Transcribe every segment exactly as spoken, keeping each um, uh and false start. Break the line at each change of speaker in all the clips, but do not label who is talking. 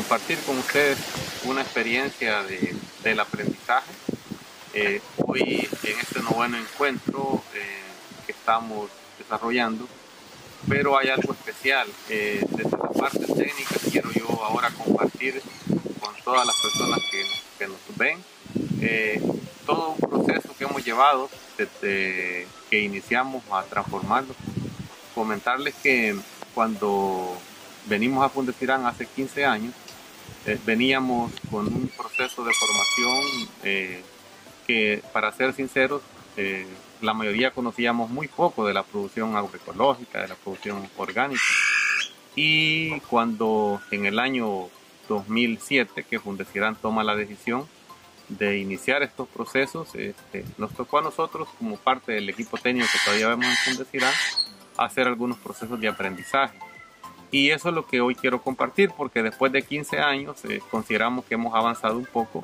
compartir con ustedes una experiencia de, del aprendizaje. Eh, hoy en este noveno encuentro eh, que estamos desarrollando, pero hay algo especial. Eh, desde la parte técnica quiero yo ahora compartir con todas las personas que, que nos ven eh, todo un proceso que hemos llevado desde que iniciamos a transformarlo. Comentarles que cuando venimos a Fundecirán hace quince años, eh, veníamos con un proceso de formación eh, que, para ser sinceros, eh, la mayoría conocíamos muy poco de la producción agroecológica, de la producción orgánica. Y cuando en el año dos mil siete, que Fundecirán toma la decisión de iniciar estos procesos, este, nos tocó a nosotros, como parte del equipo técnico que todavía vemos en Fundecirán, hacer algunos procesos de aprendizaje. Y eso es lo que hoy quiero compartir, porque después de quince años eh, consideramos que hemos avanzado un poco.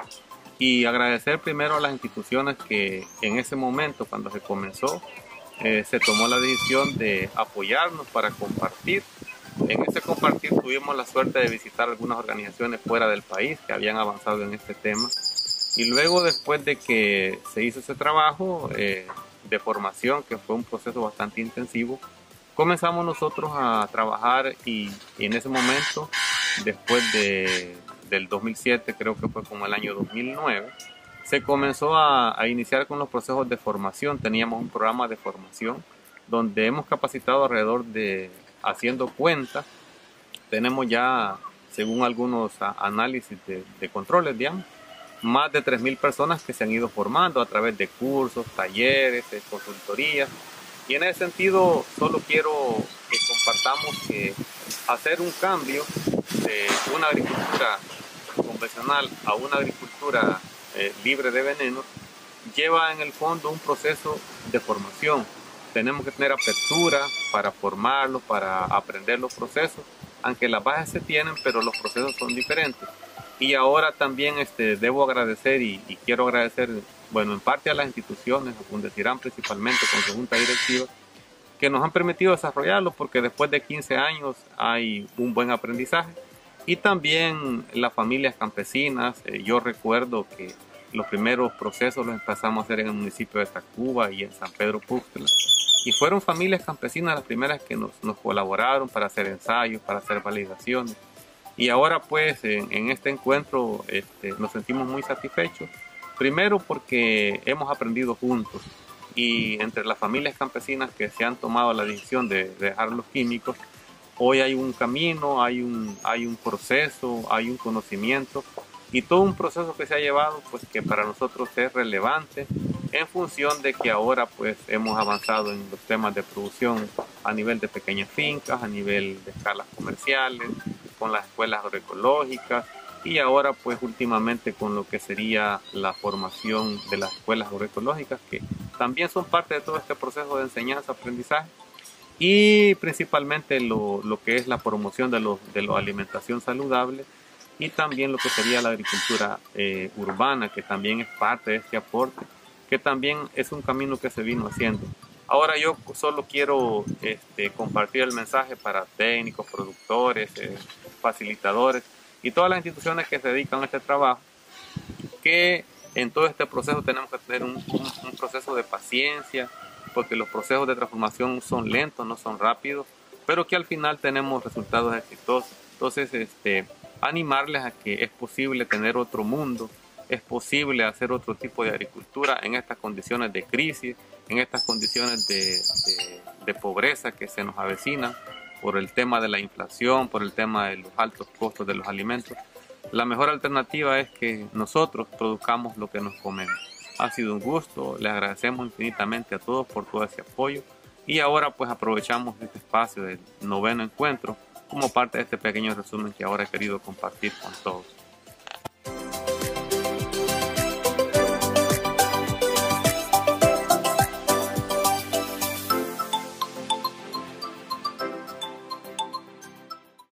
Y agradecer primero a las instituciones que en ese momento, cuando se comenzó, eh, se tomó la decisión de apoyarnos para compartir. En ese compartir tuvimos la suerte de visitar algunas organizaciones fuera del país que habían avanzado en este tema. Y luego, después de que se hizo ese trabajo eh, de formación, que fue un proceso bastante intensivo, comenzamos nosotros a trabajar y, y en ese momento, después de, del dos mil siete, creo que fue como el año dos mil nueve, se comenzó a, a iniciar con los procesos de formación. Teníamos un programa de formación donde hemos capacitado alrededor de, haciendo cuentas, tenemos ya, según algunos a, análisis de, de controles, digamos, más de tres mil personas que se han ido formando a través de cursos, talleres, de consultorías. Y en ese sentido, solo quiero que compartamos que hacer un cambio de una agricultura convencional a una agricultura eh, libre de venenos lleva en el fondo un proceso de formación. Tenemos que tener apertura para formarlos, para aprender los procesos, aunque las bases se tienen, pero los procesos son diferentes. Y ahora también este, debo agradecer y, y quiero agradecer, bueno, en parte a las instituciones, a Fundecirán principalmente con su junta directiva, que nos han permitido desarrollarlo, porque después de quince años hay un buen aprendizaje. Y también las familias campesinas. Eh, yo recuerdo que los primeros procesos los empezamos a hacer en el municipio de Tacuba y en San Pedro Púxtla. Y fueron familias campesinas las primeras que nos, nos colaboraron para hacer ensayos, para hacer validaciones. Y ahora pues en, en este encuentro este, nos sentimos muy satisfechos. Primero porque hemos aprendido juntos y entre las familias campesinas que se han tomado la decisión de, de dejar los químicos, hoy hay un camino, hay un, hay un proceso, hay un conocimiento y todo un proceso que se ha llevado pues que para nosotros es relevante en función de que ahora pues hemos avanzado en los temas de producción a nivel de pequeñas fincas, a nivel de escalas comerciales, con las escuelas agroecológicas y ahora pues últimamente con lo que sería la formación de las escuelas agroecológicas, que también son parte de todo este proceso de enseñanza-aprendizaje, y principalmente lo, lo que es la promoción de, los, de la alimentación saludable y también lo que sería la agricultura eh, urbana, que también es parte de este aporte, que también es un camino que se vino haciendo. Ahora yo solo quiero este, compartir el mensaje para técnicos, productores, eh, facilitadores y todas las instituciones que se dedican a este trabajo, que en todo este proceso tenemos que tener un, un, un proceso de paciencia, porque los procesos de transformación son lentos, no son rápidos, pero que al final tenemos resultados exitosos. Entonces, este, animarles a que es posible tener otro mundo, es posible hacer otro tipo de agricultura en estas condiciones de crisis, en estas condiciones de, de, de pobreza que se nos avecinan por el tema de la inflación, por el tema de los altos costos de los alimentos. La mejor alternativa es que nosotros produzcamos lo que nos comemos. Ha sido un gusto, les agradecemos infinitamente a todos por todo ese apoyo y ahora pues aprovechamos este espacio del noveno encuentro como parte de este pequeño resumen que ahora he querido compartir con todos.